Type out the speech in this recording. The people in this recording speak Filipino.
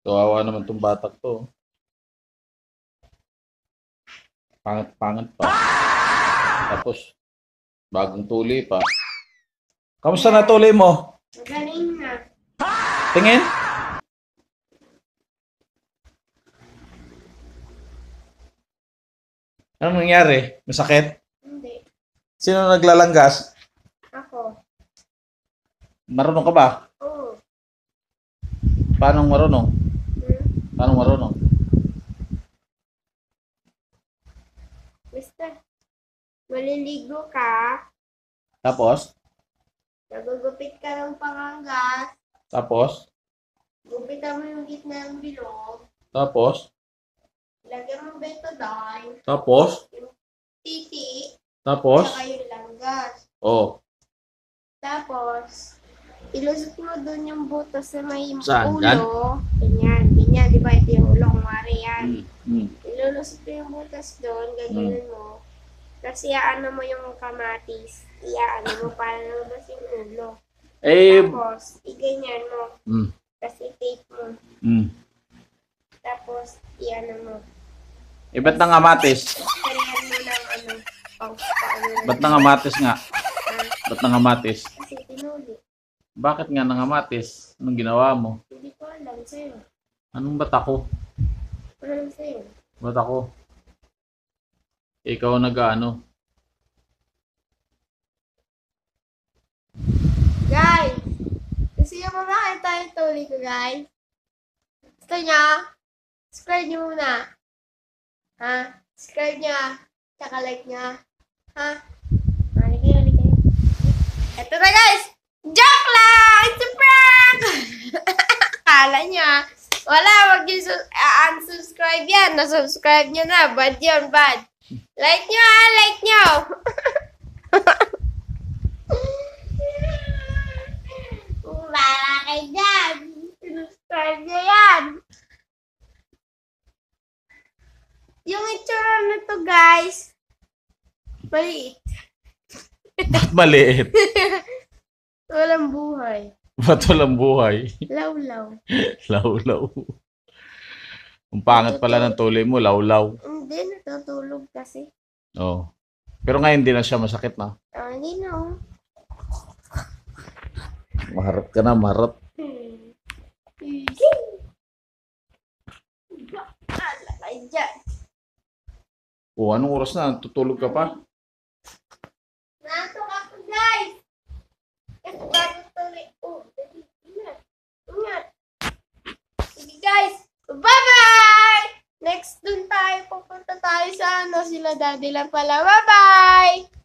Kawawa naman tong batak to. Pangat-pangat pa. Tapos, bagong tuli pa. Kamusta na tuli mo? Magaling na. Tingin? Anong nangyari? Masakit? Hindi. Sino naglalanggas? Ako. Marunong ka ba? Oo. Paano marunong? Paano marunong? Basta, maliligo ka, Tapos? nagugupit ka ng panganggas, Tapos? gupitan mo yung gitna ng bilog, Tapos? lagyan mo betadine, Tapos? yung titi, Tapos? tsaka yung langgas. Oh. Tapos, ilusot mo dun yung butas na may Saan? ulo. Ganyan, ganyan. Di ba ito yung ulo? Kumari yan. Ilulusot mo yung butas dun, ganyan mo. Kasi iaano mo yung kamatis. Iaano mo para lumabas yung ulo. Tapos, iganyan mo. Kasi tape mo. Tapos, iano mo. Ba't nangamatis? Karihan mo ng ano. Ba't nangamatis nga? Ba't nangamatis? Kasi tinuli. Bakit nga nangamatis? Anong ginawa mo? Hindi ko alam sa'yo. Anong ba't ako? Alam sa'yo. Ba't ako? Ikaw nag-ano? Guys! Gusto niyo ba makita yung tuli ko, guys? Gusto niyo? Subscribe niyo muna. Ha? Subscribe niya. Tsaka like niya. Ha? Hali kayo. Ito na, guys! Joke lang! It's a prank! Kala niya. Wala, wag niyo unsubscribe yan. Nasubscribe niyo na. Bad yun, bad. Like niyo, ha? Like niyo! Wala kayo dyan. Subscribe niyo yan. Yung itsura na to, guys. Maliit. Ba't maliit? Walang buhay. Ba't walang buhay? Law-law. Law-law. Ang pangat pala ng tuli mo, law-law. Hindi, natutulog kasi. Oo. Pero ngayon hindi na siya masakit na. Hindi na, oh. Maharap ka na, maharap. Alakay dyan. O, anong oras na? Tutulog ka pa? Natok ako, guys. Kasi bago tuloy. Oh, dali. Ingat. Ingat. Sige, guys. Bye-bye! Next dun tayo. Pupunta tayo sa ano. Sila daddy lang pala. Bye-bye!